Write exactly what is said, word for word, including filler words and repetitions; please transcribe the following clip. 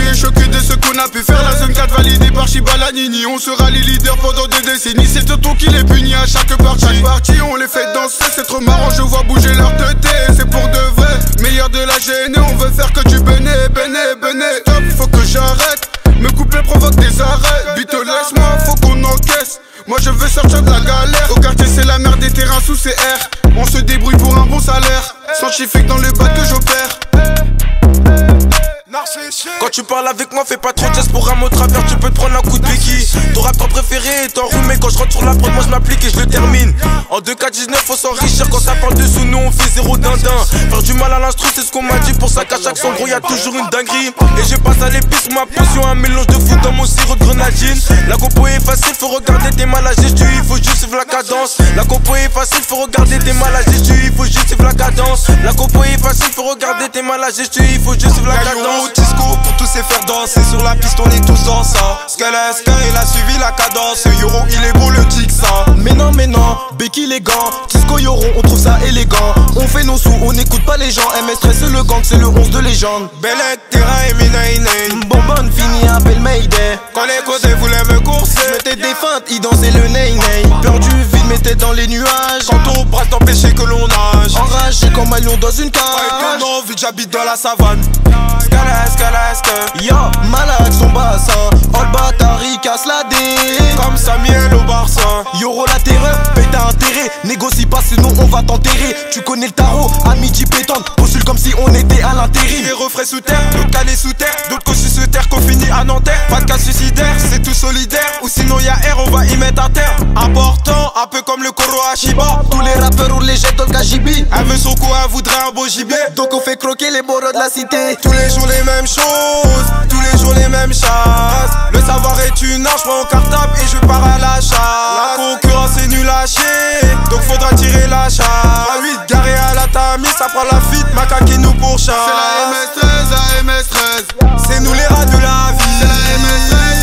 est choqué de ce qu'on a pu faire. La zone quatre validée par Chibalanini. On sera les leaders pendant des décennies. C'est tonton qui les punit à chaque partie. Chaque partie on les fait danser, c'est trop marrant. Je vois bouger leur tête, c'est pour de vrai. Meilleur de la gêne, on veut faire que du béné, béné, béné. Stop, faut que j'arrête. Me couper provoque des arrêts. Bito laisse-moi, faut qu'on encaisse. Moi je veux sortir de la galère. Au quartier c'est la merde des terrains sous C R. On se débrouille pour un bon salaire. Scientifique dans le bac que j'opère. Quand tu parles avec moi, fais pas trop de gestes pour un mot travers, tu peux te prendre un coup de béquille. Ton rappeur préféré est enrhumé, quand je rentre sur la prod, moi je m'applique et je le termine. En deux K dix-neuf, faut s'enrichir, quand ça parle de sous, nous on fait zéro dindin. Faire du mal à l'instru, c'est ce qu'on m'a dit, pour ça qu'à chaque son gros y'a toujours une dinguerie. Et je passe à l'épice, ma potion, un mélange de foot dans mon sirop de grenadine. La compo est facile, faut regarder tes mal à gestu, il faut juste suivre la cadence. La compo est facile, faut regarder tes mal à gestu, il faut juste suivre la cadence. La compo est facile, faut regarder tes mal à gestu, il faut juste suivre la cadence. Pour tous ces faire danser sur la piste, on est tous ensemble. Skala, Skala, il a suivi la cadence. Yoro, il est beau le tic ça. Mais non, mais non, Becky les gants. Tisco Yoro, on trouve ça élégant. On fait nos sous, on n'écoute pas les gens. M S treize c'est le gang, c'est le onze de légende. Belek, terrain et minaine. Bonbonne, fini, appelle Mayday. Quand les côtés voulaient me courser, mettais des feintes, ils dansaient le ney-ney. Perdu, vide, mettait dans les nuages. Quand on brasse d'empêcher que l'on nage. Enragé comme un lion dans une cage. Ouais, non, vu que j'habite dans la savane. Skala, Skala, Skala. Yo, malade son bassin. All Batari casse la dé. Comme Samuel au Barça. Yoro la terreur, paye ta intérêt. Négocie pas sinon on va t'enterrer. Tu connais le tarot, à midi pétante. Postule comme si on était à l'intérim. Les refrains sous terre, d'autres calés sous terre. D'autres cochus sous terre qu'on finit à Nanterre. Pas de cas suicidaire, c'est tout solidaire. Ou sinon y'a R, on va y mettre un terme. Important, un peu comme le Koro Hashiba. Tous les rappeurs on les jette dans le Kajibi. Elle veut son coup, elle voudrait un beau gibier. Donc on fait croquer les boros de la cité. Tous les jours les mêmes choses, tous les jours les mêmes chasses. Le savoir est une arche, je prends au cartable et je pars à l'achat. La concurrence est nulle à chier, donc faudra tirer la chasse. À huit garé à la tamise, ça prend la fuite, macaque et nous pour chat. C'est la M S treize, la M S treize. C'est nous les rats de la vie. C'est la M S treize.